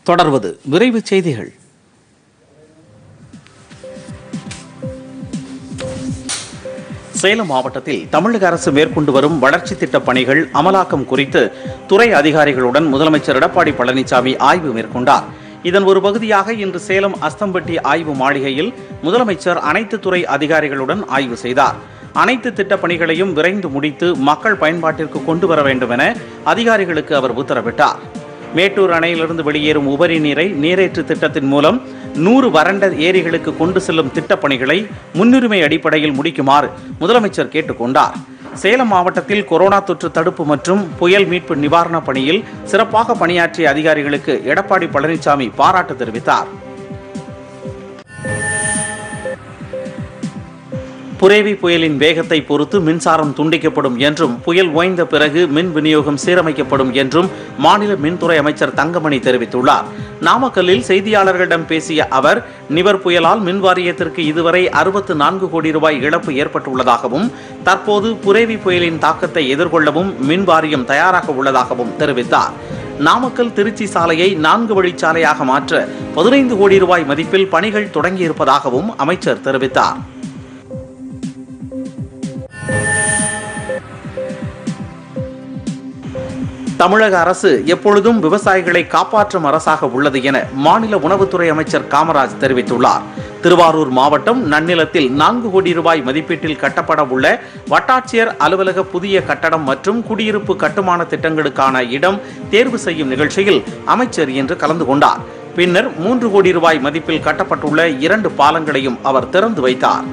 தொடர்வது விரைவுச் செய்திகள். சேலம் மாவட்டத்தில் தமிழக அரசு மேற்கொண்டு வரும் வளர்ச்சி திட்டப் பணிகள் அமலாக்கம் குறித்து துறை அதிகாரிகளுடன் முதலமைச்சர் எடப்பாடி பழனிசாமி ஆய்வு மேற்கொண்டார். இதன் ஒரு பகுதியாக இன்று சேலம் அஸ்தம்பட்டி ஆய்வு மாளிகையில் முதலமைச்சர் அனைத்து துறை அதிகாரிகளுடன் ஆய்வு செய்தார். அனைத்து திட்டப் பணிகளையும் விரைந்து முடித்து மக்கள் பயன்பாட்டிற்கு கொண்டு வர வேண்டும் என அதிகாரிகளுக்கு அவர் உத்தரவிட்டார். மேட்டூர் அணையிலிருந்து வெளியேறும் உபரி நீரை நீரேற்று திட்டத்தின் மூலம் 100 வறண்ட ஏரிகளுக்கு கொண்டு செல்லும் திட்டப் பணிகளை முன்னுரிமை அடிப்படையில் முடிக்குமாறு முதலமைச்சர் கேட்டுக்கொண்டார். சேலம் மாவட்டத்தில் கொரோனா தொற்று தடுப்பு மற்றும் புயல் மீட்பு நிவாரணப் பணியில் சிறப்பாக பணியாற்றிய அதிகாரிகளுக்கு எடப்பாடி பழனிசாமி பாராட்டு தெரிவித்தார். புரேவி புயலின் வேகத்தை பொறுத்து மின்சாரம் துண்டிக்கப்படும் என்றும் புயல் ஓய்ந்த பிறகு மின் விநியோகம் சீரமைக்கப்படும் என்றும் மாநில மின்துறை அமைச்சர் தங்கமணி தெரிவித்துள்ளார். நாமக்கல்லில் செய்தியாளர்களிடம் பேசிய அவர், நிவர் புயலால் மின் வாரியத்திற்கு இதுவரை 64 கோடி ரூபாய் இழப்பு ஏற்பட்டுள்ளதாகவும் தற்போது புரேவி புயலின் தாக்கத்தை எதிர்கொள்ளவும் மின் வாரியம் தயாராக உள்ளதாகவும் தெரிவித்தார். நாமக்கல் திருச்சி சாலையை 4 வழிச்சாலையாக மாற்ற 15 கோடி ரூபாய் மதிப்பில் பணிகள் தொடங்கியிருப்பதாகவும் அமைச்சர் தெரிவித்தார். தமிழக அரசு எப்பொழுதும் விவசாயிகளை காப்பாற்றும் அரசாக உள்ளது என மாநில உணவுத்துறை அமைச்சர் காமராஜ் தெரிவித்துள்ளார். திருவாரூர் மாவட்டம் நன்னிலத்தில் 4 கோடி ரூபாய் மதிப்பீட்டில் கட்டப்பட உள்ள வட்டாட்சியர் அலுவலக புதிய கட்டடம் மற்றும் குடியிருப்பு கட்டுமான திட்டங்களுக்கான இடம் தேர்வு செய்யும் நிகழ்ச்சியில் அமைச்சர் இன்று கலந்து கொண்டார். பின்னர் 3 கோடி ரூபாய் மதிப்பில் கட்டப்பட்டுள்ள 2 பாலங்களையும் அவர் திறந்து வைத்தார்.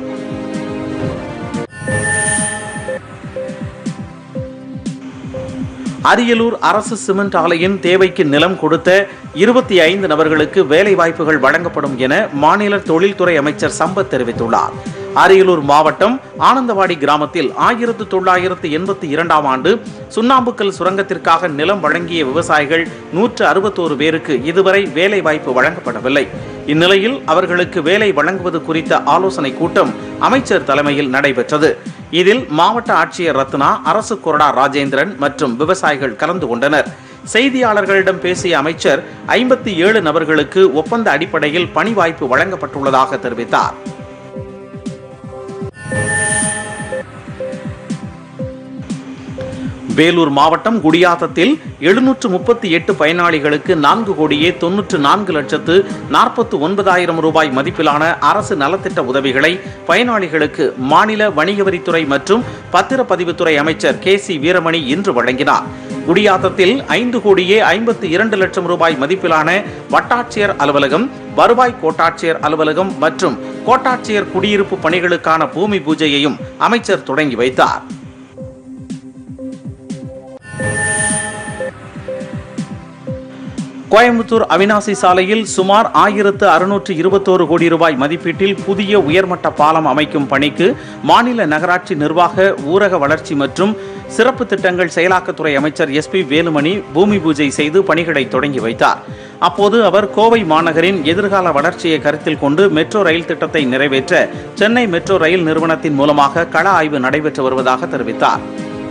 அரியலூர் அரசு சிமெண்ட் ஆலையின் தேவைக்கு நிலம் கொடுத்த 25 நபர்களுக்கு வேலை வாய்ப்புகள் வழங்கப்படும் என மாநில தொழில்துறை அமைச்சர் சம்பத் தெரிவித்துள்ளார். அரியலூர் மாவட்டம் ஆனந்தவாடி கிராமத்தில் 1982ஆம் ஆண்டு சுண்ணாம்புக்கல் சுரங்கத்திற்காக நிலம் வழங்கிய விவசாயிகள் 161 பேருக்கு இதுவரை வேலை வாய்ப்பு வழங்கப்படவில்லை. இந்நிலையில் அவர்களுக்கு வேலை வழங்குவது குறித்த ஆலோசனை கூட்டம் அமைச்சர் தலைமையில் நடைபெற்றது. இதில் மாவட்ட ஆட்சியர் ரத்னா, அரசு கொறடா ராஜேந்திரன் மற்றும் விவசாயிகள் கலந்து கொண்டனர். செய்தியாளர்களிடம் பேசிய அமைச்சர் 57 நபர்களுக்கு ஒப்பந்த அடிப்படையில் பணி வாய்ப்பு வழங்கப்பட்டுள்ளதாக தெரிவித்தார். வேலூர் மாவட்டம் குடியாத்தத்தில் 738 பயனாளிகளுக்கு 4,94,49,000 ரூபாய் மதிப்பிலான அரசு நலத்திட்ட உதவிகளை பயனாளிகளுக்கு மாநில வணிக வரித்துறை மற்றும் பத்திரப்பதிவுத்துறை அமைச்சர் KC வீரமணி இன்று வழங்கினார். குடியாத்தத்தில் 5,52,00,000 ரூபாய் மதிப்பிலான வட்டாட்சியர் அலுவலகம், வருவாய் கோட்டாட்சியர் அலுவலகம் மற்றும் கோட்டாட்சியர் குடியிருப்பு பணிகளுக்கான பூமி பூஜையையும் அமைச்சர் தொடங்கி வைத்தார். கோயம்புத்தூர் அவினாசி சாலையில் சுமார் 1,621 கோடி ரூபாய் மதிப்பீட்டில் புதிய உயர்மட்ட பாலம் அமைக்கும் பணிக்கு மாநில நகராட்சி நிர்வாக, ஊரக வளர்ச்சி மற்றும் சிறப்பு திட்டங்கள் செயலாக்கத்துறை அமைச்சர் SP வேலுமணி பூமி பூஜை செய்து பணிகளை தொடங்கி வைத்தார். அப்போது அவர் கோவை மாநகரின் எதிர்கால வளர்ச்சியை கருத்தில் கொண்டு மெட்ரோ ரயில் திட்டத்தை நிறைவேற்ற சென்னை மெட்ரோ ரயில் நிறுவனத்தின் மூலமாக கள ஆய்வு நடைபெற்று வருவதாக தெரிவித்தார்.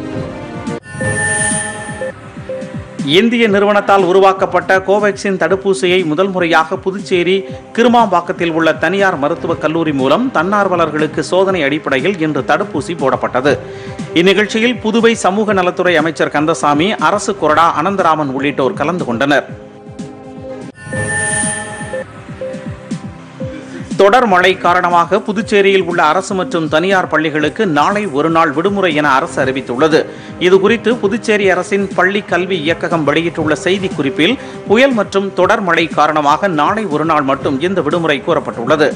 இந்திய நிறுவனத்தால் உருவாக்கப்பட்ட கோவேக்சின் தடுப்பூசியை முதல் முறையாக புதுச்சேரி கிருமாம்பாக்கத்தில் உள்ள தனியார் மருத்துவக் கல்லூரி மூலம் தன்னார்வலர்களுக்கு சோதனை அடிப்படையில் இன்று தடுப்பூசி போடப்பட்டது. இந்நிகழ்ச்சியில் புதுவை சமூக நலத்துறை அமைச்சர் கந்தசாமி, அரசு கொறடா அனந்தராமன் உள்ளிட்டோர் கலந்து கொண்டனர். தொடர் மழை காரணமாக புதுச்சேரியில் உள்ள அரசு மற்றும் தனியார் பள்ளிகளுக்கு நாளை ஒரு நாள் விடுமுறை என அரசு அறிவித்துள்ளது. இதுகுறித்து புதுச்சேரி அரசின் பள்ளி கல்வி இயக்ககம் வெளியிட்டுள்ள செய்திக்குறிப்பில் புயல் மற்றும் தொடர் மழை காரணமாக நாளை ஒரு நாள் மட்டும் இந்த விடுமுறை கூறப்பட்டுள்ளது.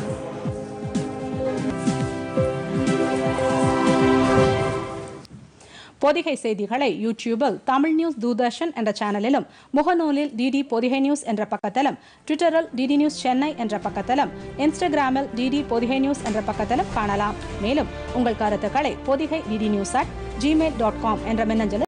பொதிகை செய்திகளை யூடியூபில் தமிழ் நியூஸ் தூர்தர்ஷன் என்ற சேனலிலும், முகநூலில் DD பொதிகை நியூஸ் என்ற பக்கத்திலும், ட்விட்டரில் DD நியூஸ் சென்னை என்ற பக்கத்திலும், இன்ஸ்டாகிராமில் DD பொதிகை நியூஸ் என்ற பக்கத்திலும் காணலாம். மேலும் உங்கள் கருத்துக்களை பொதிகை DD news@gmail.com என்ற மின்னஞ்சலில்